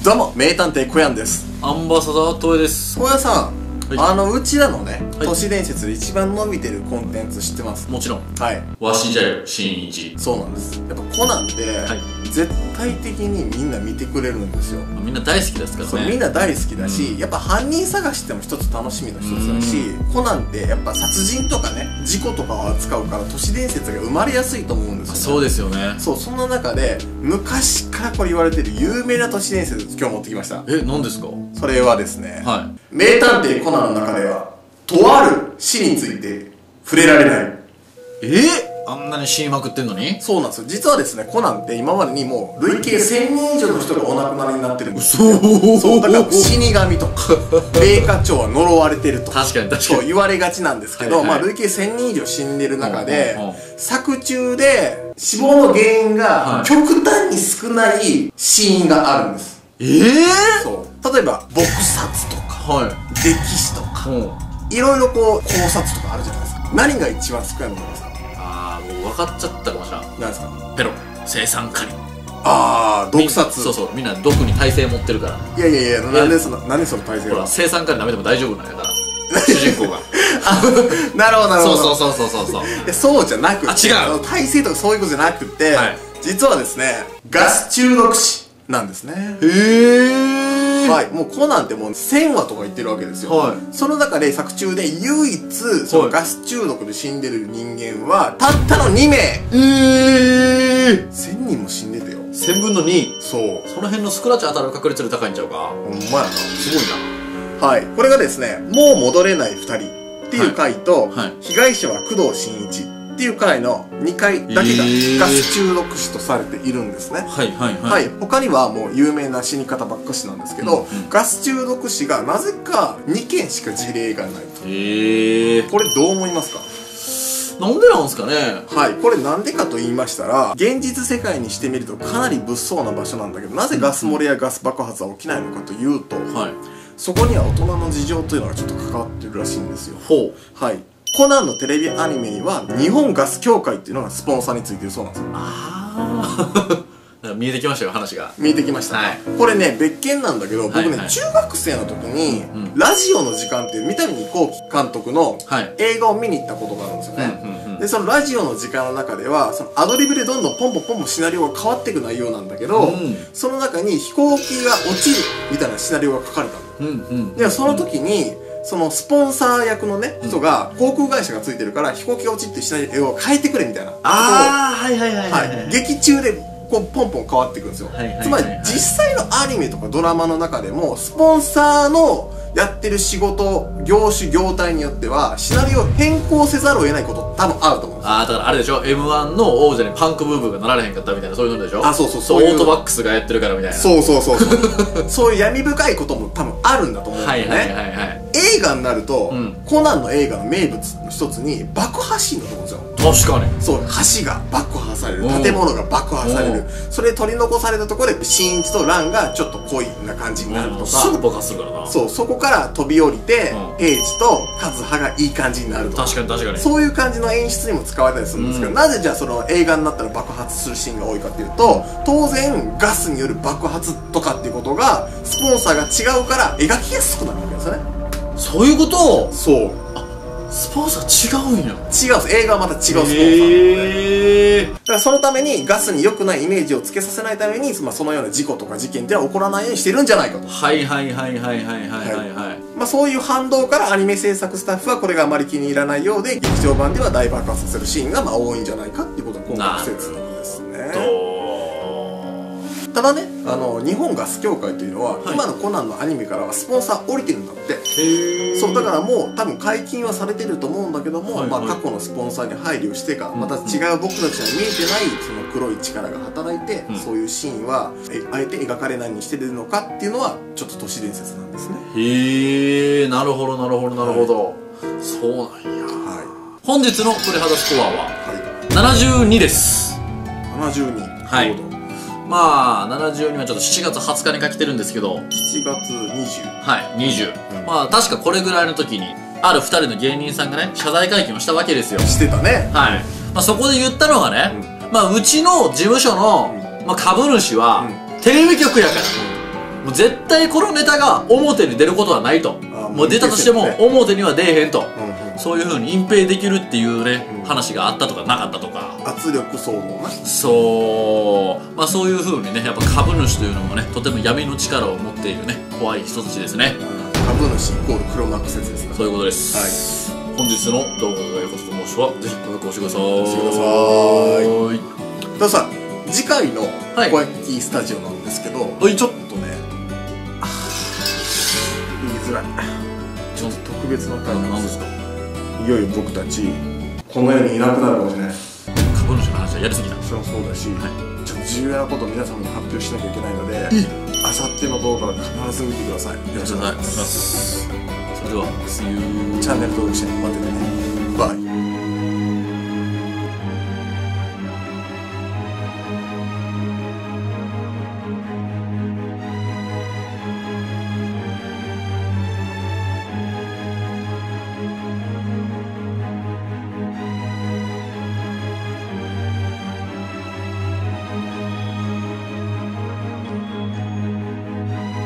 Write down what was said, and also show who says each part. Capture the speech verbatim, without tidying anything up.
Speaker 1: どうも名探偵コヤンです。
Speaker 2: アンバサダートエです。
Speaker 1: コヤさん、はい、あのうちらのね、
Speaker 2: はい、
Speaker 1: 都市伝説で一番伸びてるコンテンツ知ってます？
Speaker 2: もちろん。
Speaker 1: はい。
Speaker 2: わしじゃよ新一。
Speaker 1: そうなんです。やっぱコナンって、はい、絶対的にみんな見てくれるんですよ。
Speaker 2: みんな大好きですからね。
Speaker 1: そう、みんな大好きだし、うん、やっぱ犯人探しっても一つ楽しみの一つだし、コナンってやっぱ殺人とかね事故とかを扱うから都市伝説が生まれやすいと思うんですよね。
Speaker 2: そうですよね。
Speaker 1: そう、その中で昔からこれ言われてる有名な都市伝説今日持ってきました。
Speaker 2: え、何ですか？
Speaker 1: それはですね、
Speaker 2: はい、
Speaker 1: 名探偵コナンの中ではとある死について触れられない。
Speaker 2: えー、あんなに死にまくってんのに？
Speaker 1: そうなんですよ。実はですね、コナンって今までにもう累計せんにん以上の人がお亡くなりになってるんですよ。そう、だから死神とか米花町は呪われてると
Speaker 2: 確かに確かに
Speaker 1: そう言われがちなんですけど、はい、はい、まあ累計せんにん以上死んでる中で、作中で死亡の原因が極端に少ない死因があるんです。
Speaker 2: ええー、
Speaker 1: そう例えば撲殺とか、はい、溺死とか、
Speaker 2: うん、
Speaker 1: いろいろこう考察とかあるじゃないですか。何が一番少ないと思いますか？
Speaker 2: ああ、もう分かっちゃったかもしれない。
Speaker 1: 何ですか？
Speaker 2: ペロ青酸カリ。
Speaker 1: ああ、毒殺。
Speaker 2: そうそう、みんな毒に耐性持ってるから。
Speaker 1: いやいやいや、なんでその何でその耐性
Speaker 2: ほら、青酸カリ舐めても大丈夫なんやから主人公が
Speaker 1: なるほどなるほど。
Speaker 2: そうそうそうそうそう。
Speaker 1: いや、そうじゃなくて、
Speaker 2: あ、違う、
Speaker 1: 耐性とかそういうことじゃなくて、はい、実はですねガス中毒死なんですね。
Speaker 2: へえ。
Speaker 1: はい、もうコナンってもうせんわとか言ってるわけですよ。はい、その中で作中で唯一そのガス中毒で死んでる人間はたったのにめい。ええ。せんにんも死んでてよ。
Speaker 2: せんぶんのに。
Speaker 1: そう。
Speaker 2: その辺のスクラッチ当たる確率より高いんちゃうか。
Speaker 1: ほんまやな。
Speaker 2: すごい
Speaker 1: な。はい。これがですね、もう戻れないふたりっていう回と、はいはい、被害者は工藤新一っていう回のにかいだけがガス中毒死とされているんですね。はいはいはい。はい、他にはもう有名な死に方ばっかしなんですけど、うんうん、ガス中毒死がなぜかにけんしか事例がないと。へー。これどう思いますか？
Speaker 2: なんでなんですかね。
Speaker 1: はい、これなんでかと言いましたら、現実世界にしてみるとかなり物騒な場所なんだけど、なぜガス漏れやガス爆発は起きないのかというと、はい、そこには大人の事情というのがちょっと関わってるらしいんですよ。ほう。はい。コナンのテレビアニメには日本ガス協会っていうのがスポンサーについてるそうなんですよ。あ
Speaker 2: あ見えてきましたよ、話が。
Speaker 1: 見えてきました、はい、これね別件なんだけど、僕ね、はいはい、中学生の時に、うん、ラジオの時間っていう三谷幸喜監督の映画を見に行ったことがあるんですよね。でそのラジオの時間の中ではそのアドリブでどんどんポンポンポンポンシナリオが変わっていく内容なんだけど、うん、その中に飛行機が落ちるみたいなシナリオが書かれたの、うんうん、でその時にそのスポンサー役のね、人が航空会社がついてるから飛行機が落ちってシナリオを変えてくれみたいな。
Speaker 2: ああ、はいはいはいはい。
Speaker 1: 劇中でこうポンポン変わっていくんですよ。つまり実際のアニメとかドラマの中でもスポンサーのやってる仕事、業種、業態によってはシナリオを変更せざるを得ないこと多分あると思うんですよ。
Speaker 2: ああ、だからあれでしょ、 エムワン の王者にパンクブーブーがなられへんかったみたいな、そういうのでしょ。
Speaker 1: あ、そうそう
Speaker 2: そう、オートバックスがやってるからみたいな。
Speaker 1: そうそうそうそうそういう闇深いことも多分あるんだと思うんだよね。はいはいはいはい。映画になると、うん、コナンの映画の名物の一つに爆破シーンだと思うんですよ。
Speaker 2: 確かに。
Speaker 1: そう、橋が爆破される、建物が爆破される、それ取り残されたところで新一と蘭がちょっと恋な感じになるとか、
Speaker 2: すぐ爆破するからな。
Speaker 1: そう、そこから飛び降りて、うん、平次と和葉がいい感じになるとか、
Speaker 2: 確かに確かに、
Speaker 1: そういう感じの演出にも使われたりするんですけど、うん、なぜじゃあその映画になったら爆発するシーンが多いかっていうと、当然ガスによる爆発とかっていうことがスポンサーが違うから描きやすくなるわけですよね。
Speaker 2: そういうこと。
Speaker 1: そう、
Speaker 2: スポンサー違うんや。
Speaker 1: 違うんです。映画はまた違うスポンサーなんで、だからそのためにガスに良くないイメージをつけさせないために、まあ、そのような事故とか事件っていうのは起こらないようにしてるんじゃないかと。
Speaker 2: はいはいはいはいはいはいはいはい、
Speaker 1: まあそういう反動からアニメ制作スタッフはこれがあまり気に入らないようで、劇場版では大爆発させるシーンがまあ多いんじゃないかっていうことが今回の説なんですね。ただね、あの日本ガス協会というのは、はい、今のコナンのアニメからはスポンサー降りてるんだって。そうだからもう多分解禁はされてると思うんだけども、はい、はい、まあ過去のスポンサーに配慮してか、うん、また違う僕たちには見えてないその黒い力が働いて、うん、そういうシーンはあえて描かれないようにしてるのかっていうのはちょっと都市伝説なんですね。
Speaker 2: へえ、なるほどなるほどなるほど、はい、そうなんや。はい、本日の鳥肌スコアは、はい、ななじゅうにです。
Speaker 1: ななじゅうに。
Speaker 2: はい、まあななじゅうにはちょっとしちがつはつかにか来てるんですけど、
Speaker 1: しちがつにじゅう。
Speaker 2: はい、にじゅう、うん、まあ確かこれぐらいの時にあるふたりの芸人さんがね謝罪会見をしたわけですよ。
Speaker 1: してたね。
Speaker 2: はい、まあ、そこで言ったのがね、うん、まあうちの事務所の、まあ、株主は、うん、テレビ局やから、 もう絶対このネタが表に出ることはないと。もう出たとしても表には出えへんと。そういうふうに隠蔽できるっていうね、話があったとかなかったとか。
Speaker 1: 圧力層のな。
Speaker 2: そう。まあそういうふうにね、やっぱ株主というのもね、とても闇の力を持っているね、怖い人たちですね。
Speaker 1: 株主イコール黒幕説ですか。
Speaker 2: そういうことです。はい。本日の動画が良かったと思う人は、ぜひ登録をしてください。
Speaker 1: してください。たださ、次回の小焼スタジオなんですけど、はい、ちょっとね、言いづらい。ちょっと特別な回なんですか。いよいよ僕たちこの世にいなくなるかもしれない。
Speaker 2: 株主の話はやりすぎた。
Speaker 1: それもそうだし、はい、ちょっと重要なことを皆様に発表しなきゃいけないので、あさっての動画は必ず見てください。よろしくお願いします。
Speaker 2: それでは See you。
Speaker 1: チャンネル登録して待っててね。